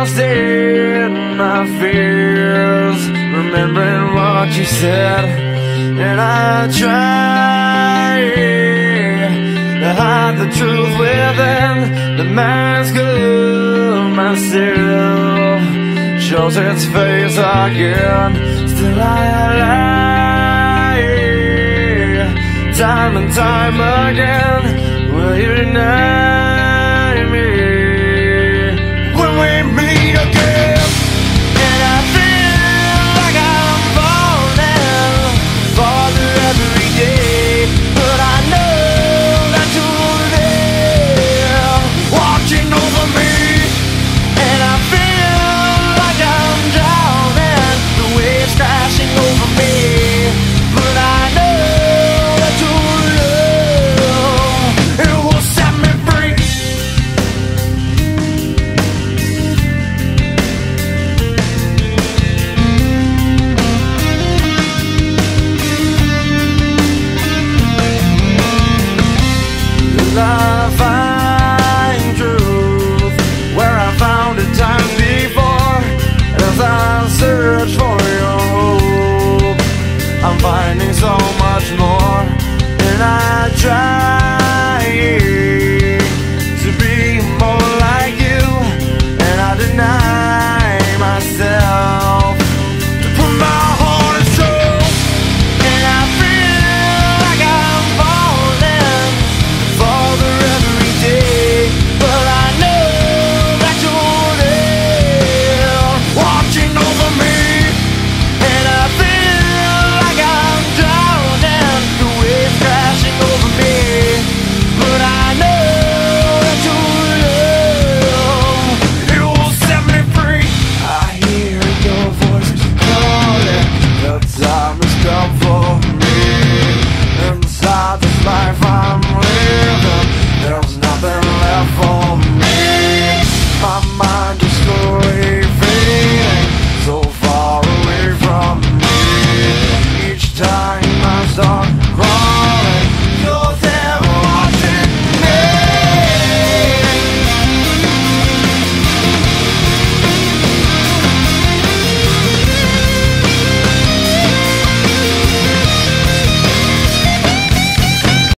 lost in my fears, remembering what you said, and I try to hide the truth within. The mask of myself shows its face again. Still I lie, time and time again. Will you now?